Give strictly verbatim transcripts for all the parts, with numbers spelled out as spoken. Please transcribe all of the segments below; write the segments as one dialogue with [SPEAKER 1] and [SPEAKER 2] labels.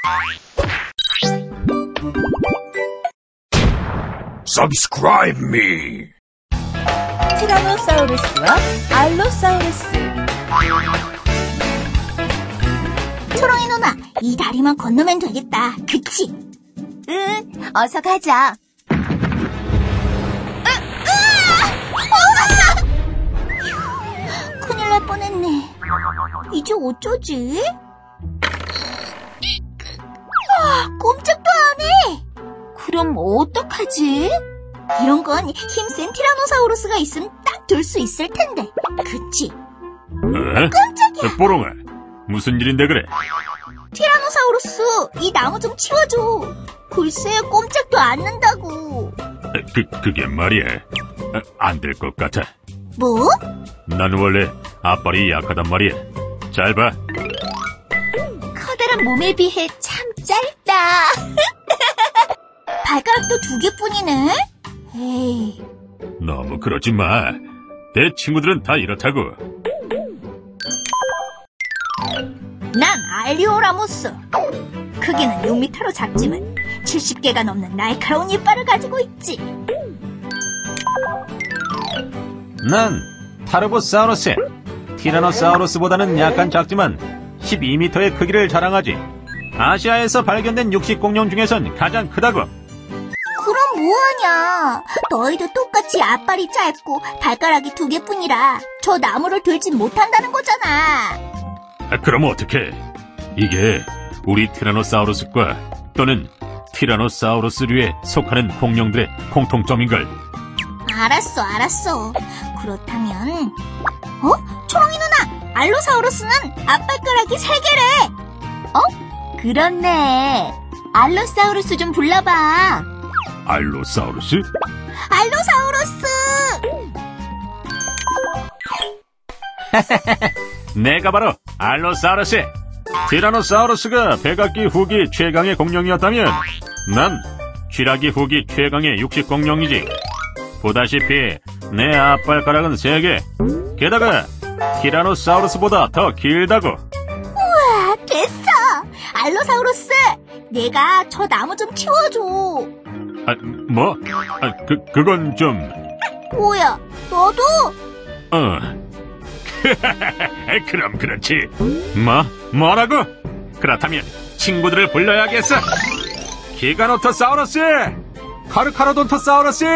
[SPEAKER 1] Subscribe me.
[SPEAKER 2] 티라노사우루스와 알로사우루스.
[SPEAKER 3] 초롱이 누나, 이 다리만 건너면 되겠다. 그치?
[SPEAKER 2] 응, 어서 가자.
[SPEAKER 3] 큰일 날 뻔했네. 이제 어쩌지? 아, 꼼짝도 안 해.
[SPEAKER 2] 그럼 어떡하지?
[SPEAKER 3] 이런 건 힘센 티라노사우루스가 있으면 딱 들 수 있을 텐데. 그치?
[SPEAKER 1] 에?
[SPEAKER 3] 깜짝이야.
[SPEAKER 1] 뽀롱아, 무슨 일인데 그래?
[SPEAKER 3] 티라노사우루스, 이 나무 좀 치워줘. 글쎄, 꼼짝도 않는다고.
[SPEAKER 1] 그, 그게 말이야. 안 될 것 같아.
[SPEAKER 3] 뭐?
[SPEAKER 1] 난 원래 앞발이 약하단 말이야. 잘 봐.
[SPEAKER 2] 커다란 몸에 비해 참 짧다.
[SPEAKER 3] 발가락도 두 개뿐이네? 에이.
[SPEAKER 1] 너무 그러지 마. 내 친구들은 다 이렇다고.
[SPEAKER 3] 난 알리오라모스. 크기는 육 미터로 작지만 칠십 개가 넘는 날카로운 이빨을 가지고 있지.
[SPEAKER 4] 난 타르보사우루스. 티라노사우루스보다는 약간 작지만 십이 미터의 크기를 자랑하지. 아시아에서 발견된 육식 공룡 중에선 가장 크다고.
[SPEAKER 3] 그럼 뭐하냐? 너희도 똑같이 앞발이 짧고 발가락이 두 개뿐이라 저 나무를 들진 못한다는 거잖아.
[SPEAKER 1] 아, 그럼 어떡해? 이게 우리 티라노사우루스과 또는 티라노사우루스류에 속하는 공룡들의 공통점인걸.
[SPEAKER 3] 알았어, 알았어. 그렇다면 어? 초롱이 누나! 알로사우루스는 앞발가락이 세 개래!
[SPEAKER 2] 어? 그렇네. 알로사우루스 좀 불러봐.
[SPEAKER 1] 알로사우루스?
[SPEAKER 3] 알로사우루스!
[SPEAKER 4] 내가 바로 알로사우루스. 티라노사우루스가 백악기 후기 최강의 공룡이었다면 난 쥐라기 후기 최강의 육식 공룡이지. 보다시피 내 앞발가락은 세 개. 게다가 티라노사우루스보다 더 길다고.
[SPEAKER 3] 우와, 됐어! 알로사우루스! 내가 저 나무 좀 치워줘.
[SPEAKER 1] 아, 뭐? 아, 그, 그건 좀...
[SPEAKER 3] 뭐야, 너도?
[SPEAKER 1] 어. 그럼 그렇지. 뭐? 뭐라고? 그렇다면 친구들을 불러야겠어. 기가노토사우루스! 카르카로돈토사우루스!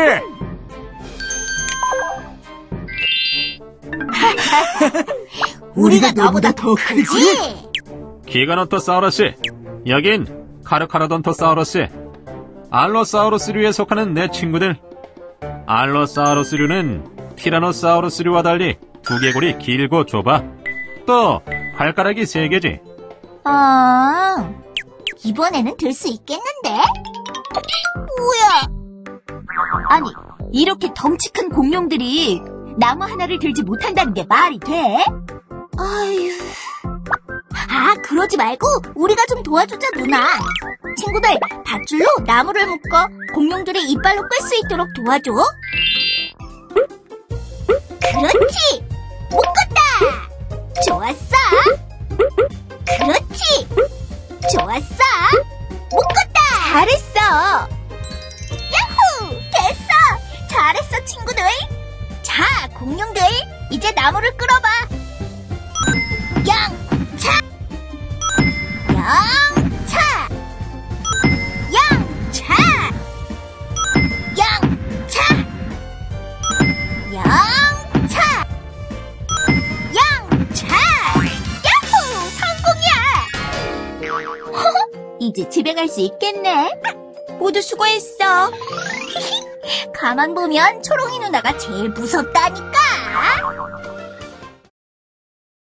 [SPEAKER 3] 우리가 너보다 더 크지?
[SPEAKER 4] 기가노토사우루스. 여긴 카르카로돈토사우루스. 알로사우루스류에 속하는 내 친구들. 알로사우루스류는 티라노사우루스류와 달리 두개골이 길고 좁아. 또 발가락이 세 개지.
[SPEAKER 3] 아, 이번에는 들 수 있겠는데? 뭐야?
[SPEAKER 2] 아니, 이렇게 덩치 큰 공룡들이 나무 하나를 들지 못한다는 게 말이 돼?
[SPEAKER 3] 아휴. 아, 그러지 말고 우리가 좀 도와주자, 누나. 친구들, 밧줄로 나무를 묶어 공룡들의 이빨로 끌 수 있도록 도와줘. 그렇지! 묶었다! 좋았어! 그렇지! 좋았어! 묶었다!
[SPEAKER 2] 잘했어.
[SPEAKER 3] 야호! 됐어! 잘했어, 친구들! 자, 공룡들, 이제 나무를 끌어봐. 양차! 양차! 양차! 양차! 양차! 양차! 야호! 성공이야!
[SPEAKER 2] 이제 집에 갈 수 있겠네. 모두 수고했어.
[SPEAKER 3] 가만 보면 초롱이 누나가 제일 무섭다니까.